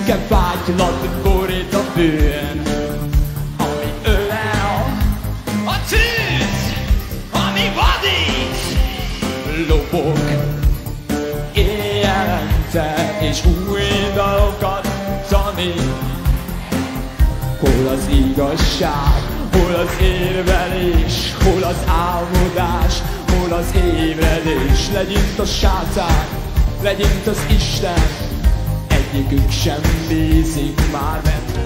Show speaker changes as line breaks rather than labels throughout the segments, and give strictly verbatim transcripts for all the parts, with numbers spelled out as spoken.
szürke vágylatot borít a bűn, ami ölel a tűz, ami vadít. Lobog éjjelente és új dalokat tanít. Hol az igazság, hol az érvelés, hol az álmodás, hol az ébredés. Legyint a sátán, legyint az Isten, egyikük sem bízik már benne.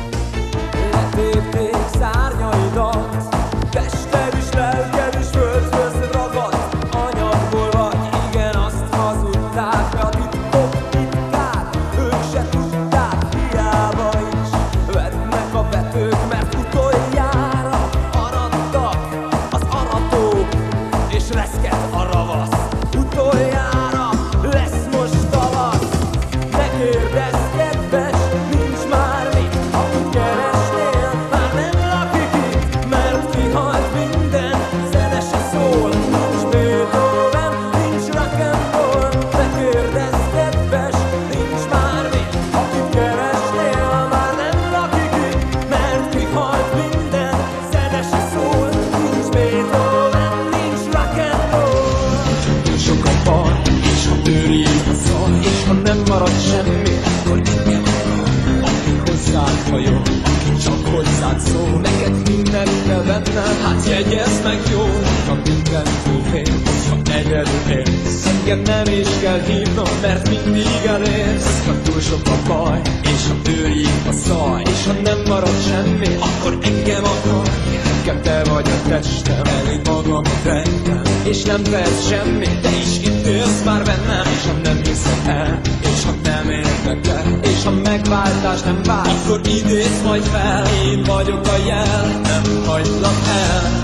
Letépték szárnyaidat, tested is, lelked is földhöz ragadt. Anyagból vagy, igen, azt hazudták, de a titkok titkát ők se tudták. Hiába is vernek a vetők, mert utoljára arattak az aratók, és reszket a ravasz. Utoljára lesz most tavasz. Ne kérdezz, kedves, nincs már mit, akit keresnél, már nem lakik itt, mert kihalt minden, zene se szól, nincs Beethoven, nincs rock'n'roll. Ne kérdezz, kedves, nincs már mit, akit keresnél, már nem lakik itt, mert kihalt minden, zene se szól, nincs Beethoven, nincs rock'n'roll.
Túl sok a baj, és ha őrít a szar, és ha nem marad semmi, akkor engem akar. Aki hozzád hajol, aki csak hozzád szól, neked mindent kell vennem, hát jegyezd meg jól. Ha mindentől félsz, ha egyedül élsz, engem nem is kell hívnom, mert mindig elérsz. Ha túl sok a baj, és ha őrít a szaj, és ha nem marad semmi, akkor engem akar. Nekem te vagy a testem, elég magam rejtem, és nem tehetsz semmit, de is itt élsz már bennem. És ha nem hiszem el, és ha nem érdekel, és ha megváltás nem vár, akkor idézz majd fel. Én vagyok a jel, nem hagylak el.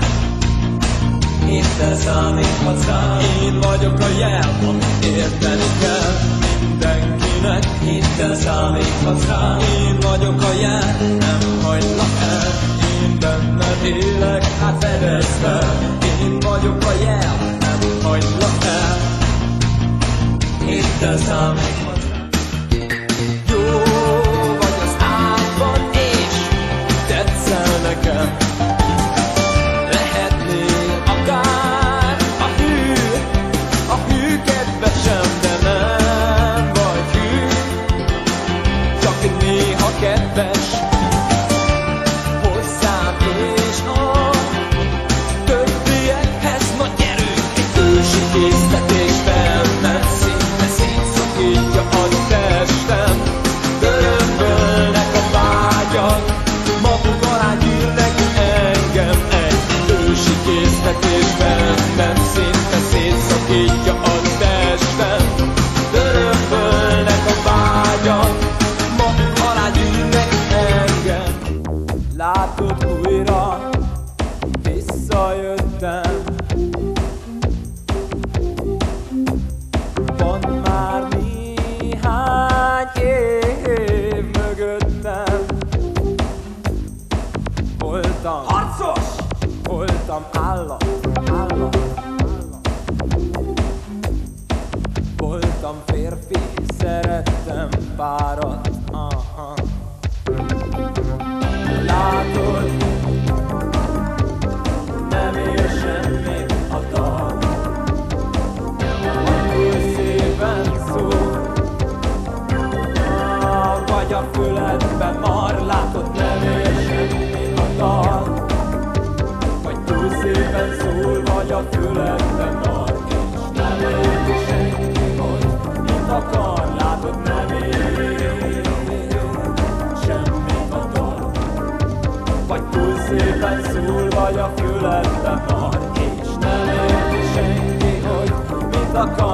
Hittel számíthatsz rám. Én vagyok a jel, amit érteni kell mindenkinek. Hittel számíthatsz rám. Én vagyok a jel, nem hagylak el. Én benned élek, hát fedezd fel. Én vagyok a jel, nem hagylak el. Hittel számíthatsz rám.
Jó vagy az ágban, és tetszel nekem. Lehetnél akár a hű, a hű kedvesem, de nem vagy hű, csak néha kedves hozzám és a többiekhez. Na gyerünk, egy ősi késztetésben, mert szinte szétszakítja a testem. Örömbölnek a vágyak, maguk alá gyűrnek engem. Egy ősi késztetésben, mert szinte szétszakítja a testem. Örömbölnek a vágyak, maguk alá gyűrnek engem. Látod, újra visszajöttem. Van már néhány év mögöttem. Voltam harcos, voltam állat, állat, állat. Voltam férfi, szerettem párat. Aha. Látod, nem ér semmit a dal, túl szépen szól. Ah, vagy a füledbe mar, látod, nem ér semmit a dal, vagy túl szépen szól, vagy a füledbe mar, és nem érti senki, hogy mit akar. Látod, nem ér semmit a dal, vagy túl szépen szól, vagy a füledbe mar, és nem érti senki, hogy mit akar.